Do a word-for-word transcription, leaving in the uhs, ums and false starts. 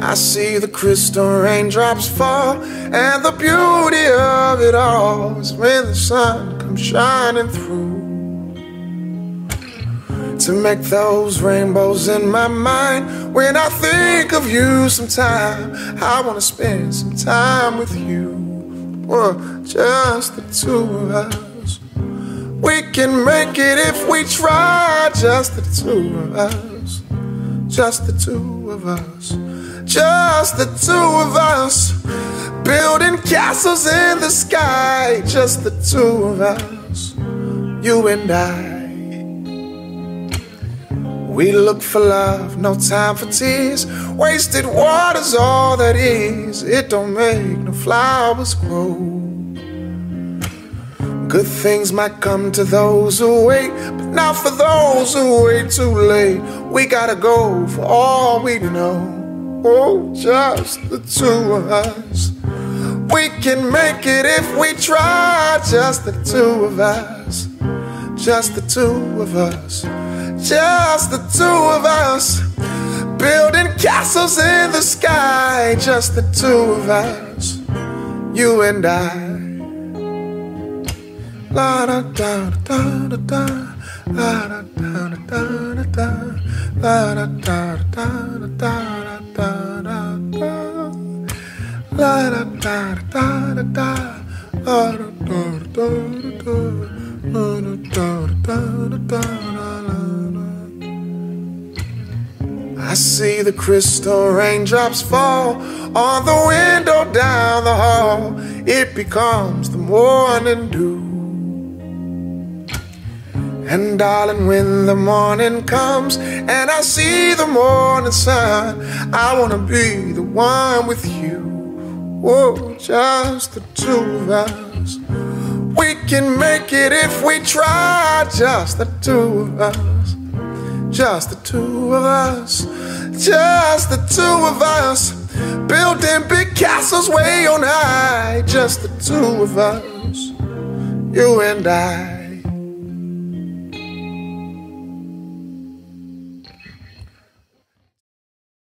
I see the crystal raindrops fall, and the beauty of it all is when the sun comes shining through to make those rainbows in my mind. When I think of you sometime, I wanna spend some time with you. Well, just the two of us. We can make it if we try. Just the two of us. Just the two of us. Just the two of us. Building castles in the sky. Just the two of us. You and I. We look for love, no time for tears. Wasted water's all that is. It don't make no flowers grow. Good things might come to those who wait, but not for those who wait too late. We gotta go for all we know. Oh, just the two of us. We can make it if we try. Just the two of us. Just the two of us. Just the two of us. Building castles in the sky. Just the two of us. You and I. La da da da da da. La da da da da da. La da da da da da da da da. La da da da da da. La da da da da. La da da da da da. I see the crystal raindrops fall on the window down the hall. It becomes the morning dew. And darling, when the morning comes and I see the morning sun, I wanna be the one with you. Whoa, just the two of us. We can make it if we try. Just the two of us. Just the two of us. Just the two of us. Building big castles way on high. Just the two of us. You and I.